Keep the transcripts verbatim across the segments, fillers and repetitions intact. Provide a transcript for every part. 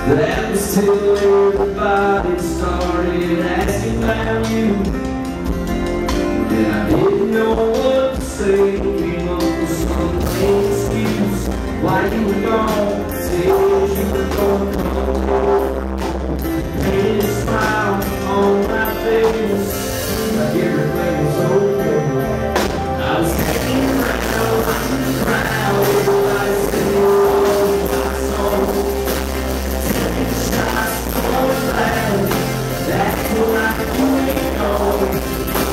That was till everybody started asking about you. And I didn't know what to say. Came up with some lame excuse why you were gone. Said you were going home. Painted a smile on my face, like everything was okay. I was hanging around, watching the crowd. Everybody said you were my soul. Taking shots, going loud. That's where I can go.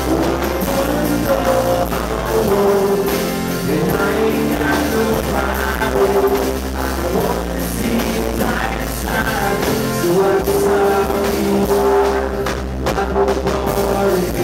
And I ain't got no pride. I want to see you die inside. So I decide on you. I don't worry.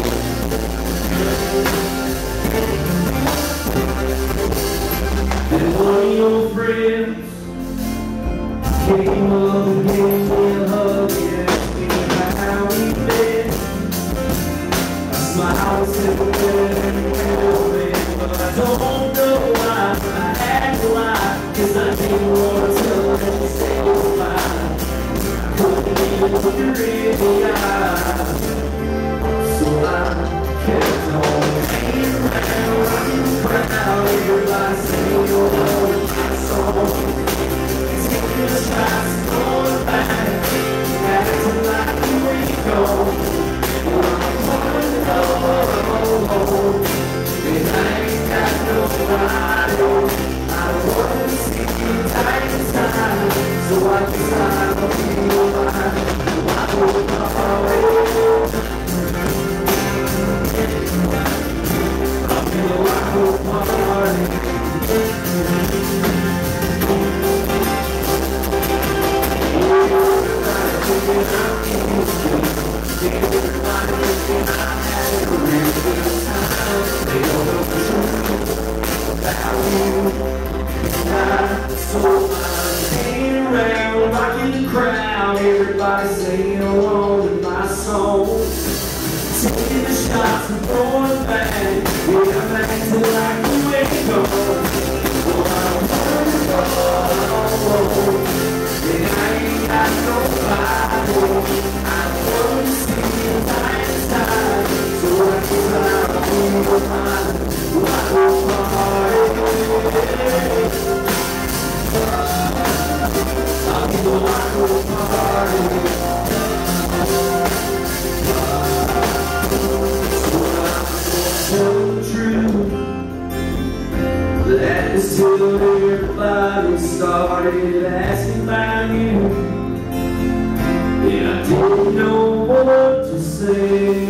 And one of your friends came up and gave me a hug. He asked me how he been. I smiled and said, well, but I don't know why I had to lie, 'cause I didn't want to tell them to say goodbye. I couldn't even look her in the eye, so I kept on hanging around, rocking the crowd. Everybody singing along with my song, taking the shots, going back, acting like you ain't gone. I'm going to go, and I ain't got no pride. I don't want to see you die inside, so I decide I'll be mine. I hold my heart. I feel I hold my heart. Everybody thinking I had a real good time. They don't know the truth about you. And I, so I'm hanging around, rocking the crowd. Everybody singing along with my song, taking the shots and throwing back. Yeah, I'm acting like you ain't gone. Well, I'm gonna go, and I ain't got no fight. I want to see you die inside, so I decide I'll be mine. I hold my heart. I know I hold my heart. So true. That was till everybody started asking about you. And I didn't know what to say.